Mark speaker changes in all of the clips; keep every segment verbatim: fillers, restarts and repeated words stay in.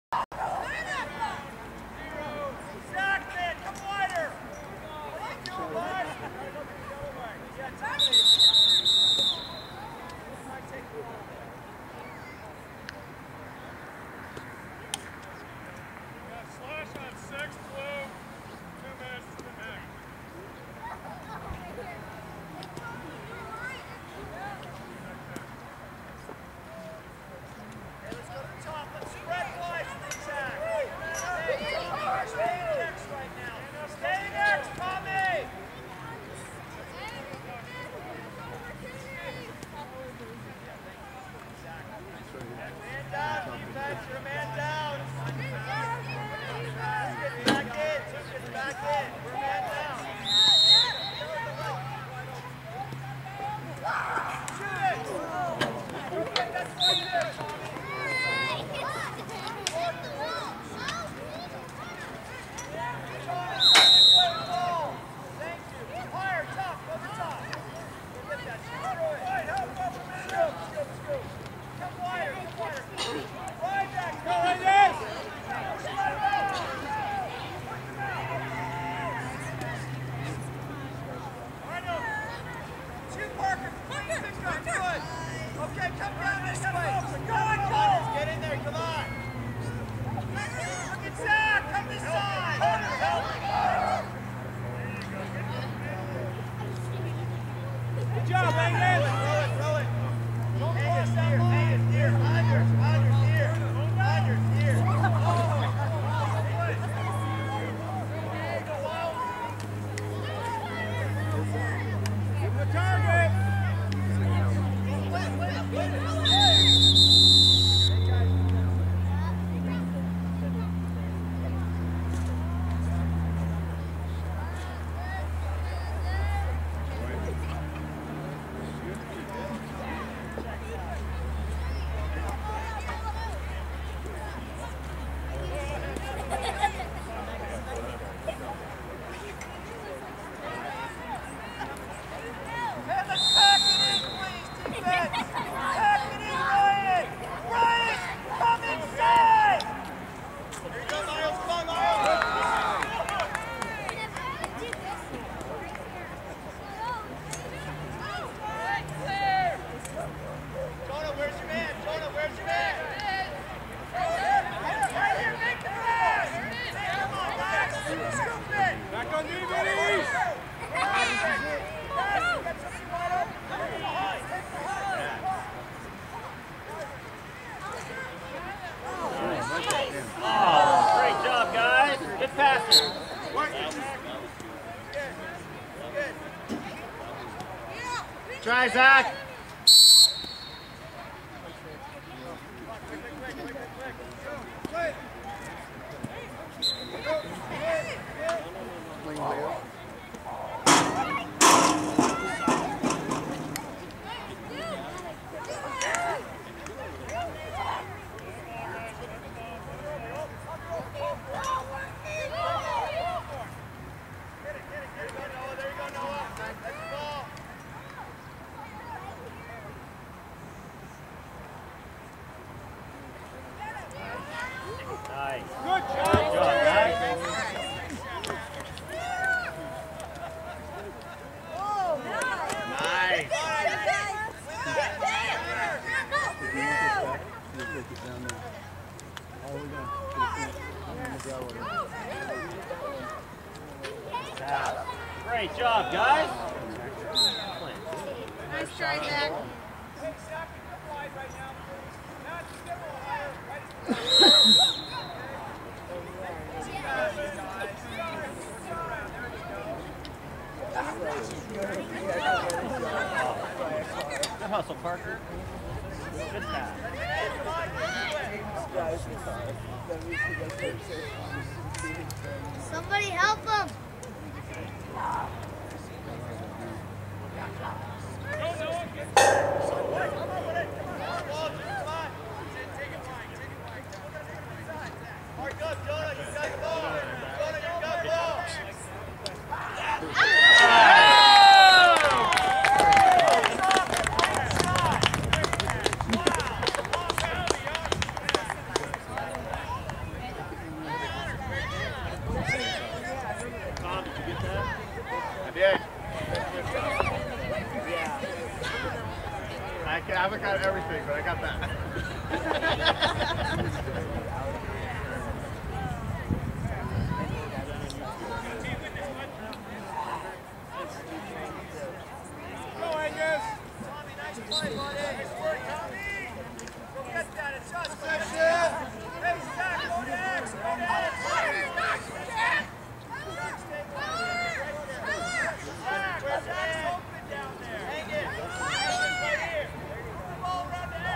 Speaker 1: Try, Zach.
Speaker 2: Great job, guys.
Speaker 3: Nice try, Zach.
Speaker 2: Good hustle, Parker. Good pass.
Speaker 3: Somebody help him.
Speaker 1: I got everything, but I got that.
Speaker 4: Go, Angus! Tommy, nice play, buddy. Nice work, Tommy. Go get that. It's us, buddy. Hey, Zach, go to X. Go to X. Zach's open down there. Hang it. Right here. Move the ball around to X.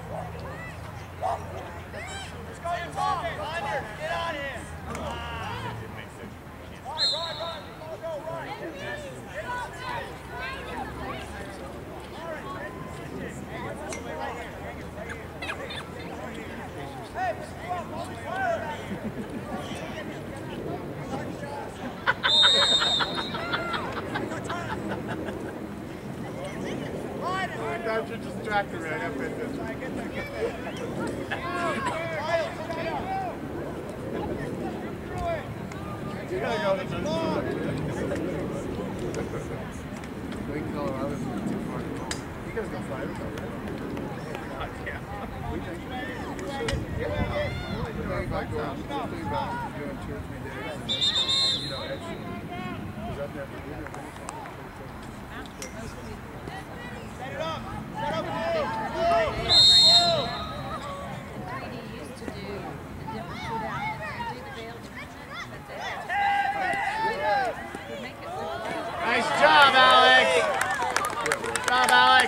Speaker 4: Let's go, you Tom. Under. Get on here. All right, Ryan, Ryan. Go, go, Ryan. Get on there. Hey, come on, Bobby, fire!
Speaker 1: That should distract me. I got business.
Speaker 4: Get there, get there.
Speaker 1: You gotta go to the Lake Colorado is too far to go. You guys go fly with already? Yeah. We think. Yeah. You know, if I go out, usually about doing two or three days, and you know, extra. Because I've never been there.
Speaker 4: Set it up! Set up! Hey!
Speaker 3: used to do the different shootout and do the bail
Speaker 1: Nice job, Alex! Good job, Alex!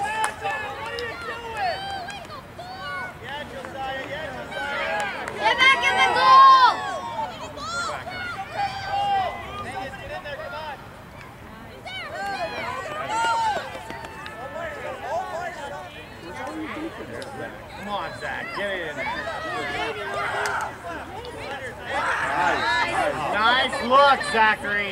Speaker 4: Yeah, Josiah, yeah, Josiah!
Speaker 3: Get back in the goal!
Speaker 4: Get in there, come on!
Speaker 1: Come on, Zach, get it in there. Nice, nice look, Zachary.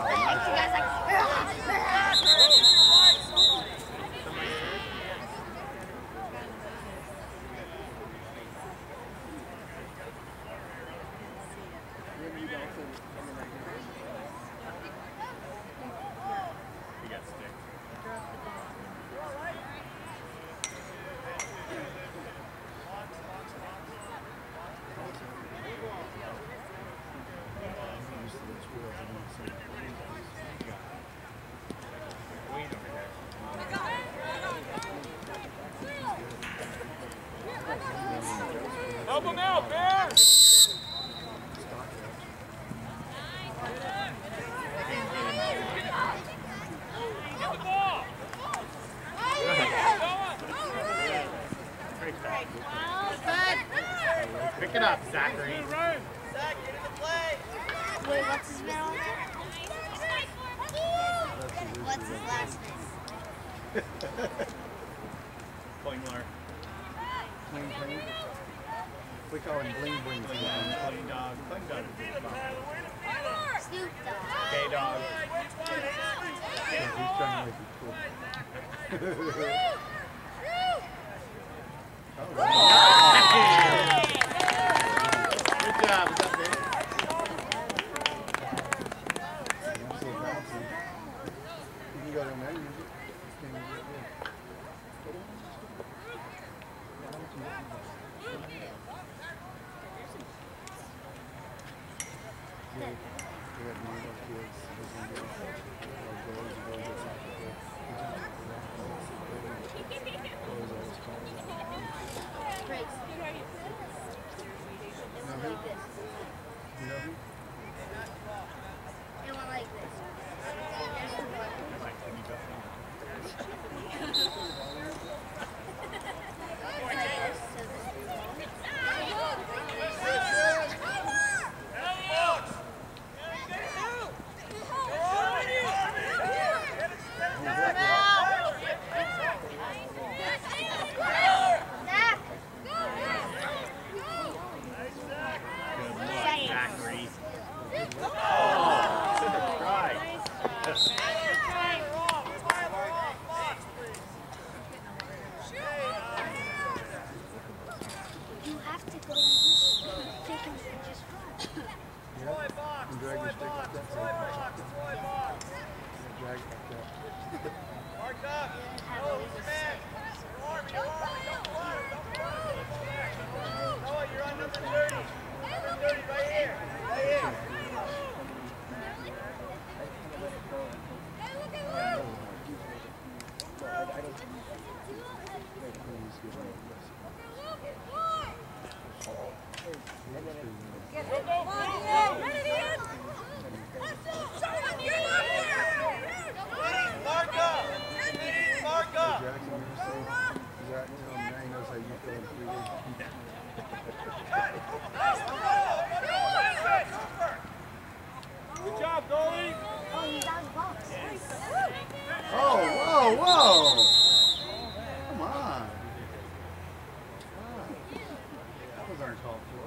Speaker 4: Help him out, Bear! Get the ball!
Speaker 1: Pick it up, Zachary.
Speaker 4: Zach, get in the play!
Speaker 3: Wait, what's his name? What's his last name?
Speaker 1: Klingler.
Speaker 5: We call him Bling Bling.
Speaker 1: Kling Dog. Kling Dog.
Speaker 3: Snoop Dogg.
Speaker 1: K-Dog.
Speaker 5: Yeah, he's trying to make it cool.
Speaker 1: Good job. What's up, Dave?
Speaker 5: You can go down there and use it. Can't use it here. We had one of those kids was in there, uh, girls who go to soccer club. Girls always call him.
Speaker 3: Trace.
Speaker 5: You know who? You know who?
Speaker 3: It went like this. There's the button.
Speaker 1: Zachary.
Speaker 3: You have to go and just take him and just run.
Speaker 5: Yeah. And drag your stick like that.
Speaker 4: Box, box.
Speaker 5: drag it like that.
Speaker 4: Mark up. Oh, who's the man? Your arm, your arm. Don't fly. Don't fly. Noah, you're on number thirty. Number thirty, right here. Right here. Mark up. Mark up.
Speaker 5: Jackson, you just say, Zach, tell him now he knows how you feel in three days.
Speaker 4: Good job, goalie.
Speaker 5: Oh, whoa, whoa! Come on. That was uncalled for.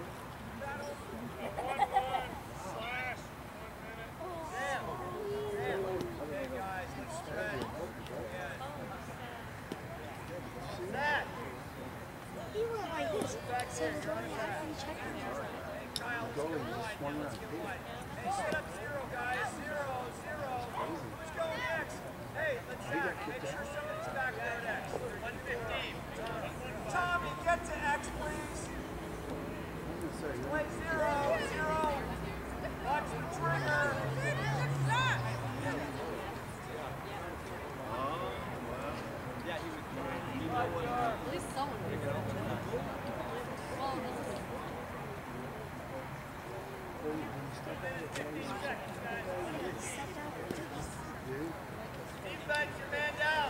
Speaker 6: He went like this. So the goalie had to check him.
Speaker 5: The goalie just swung around.
Speaker 4: Hey, set up zero, guys. Zero, zero. Who's going next? Hey, let's Zach, make sure somebody's back there next. one fifteen. Tommy, get to X, please. Play zero, zero. Watch the trigger.
Speaker 3: At least someone would know. Well, this is
Speaker 4: Defense, your man down.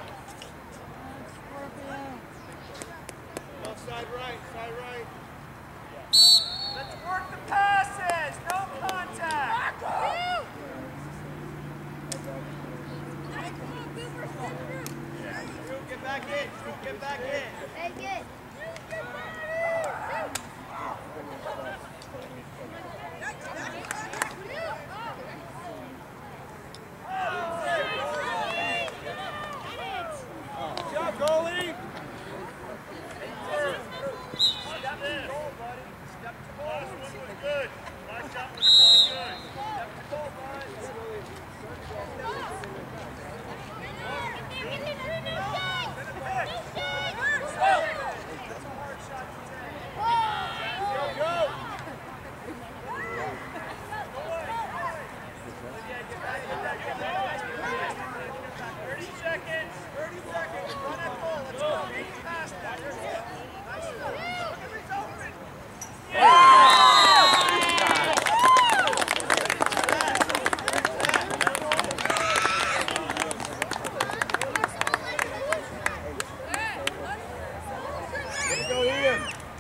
Speaker 4: Go side right, side right. Let's work the passes. No contact. Get back in. Get back in.
Speaker 6: Take it.
Speaker 4: Good job, goalie. Step to goal, buddy. Step to goal. Last one was good. Last shot was really good. Step to goal, bud. That's a hard shot to take. Go, go. thirty seconds. thirty seconds. Run at goal. Let's go. Get past that. There's it. Nice stuff. Look at it's open. Go Ian.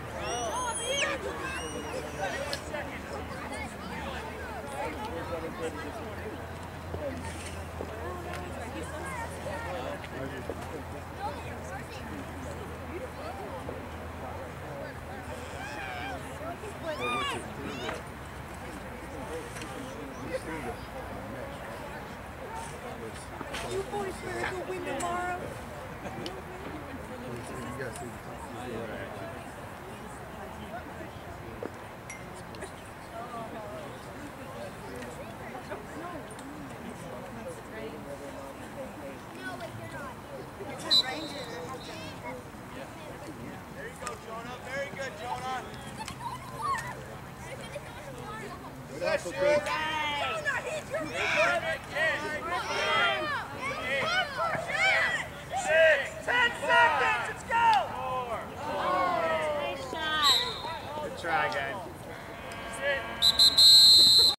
Speaker 6: You boys better go win tomorrow.
Speaker 5: You guys see the
Speaker 4: There you go, Jonah. Very good, Jonah.
Speaker 5: Good hustle, Chris.
Speaker 4: Six, ten seconds. Let's go.
Speaker 3: nice shot.
Speaker 2: Good try, guys.
Speaker 4: Sit.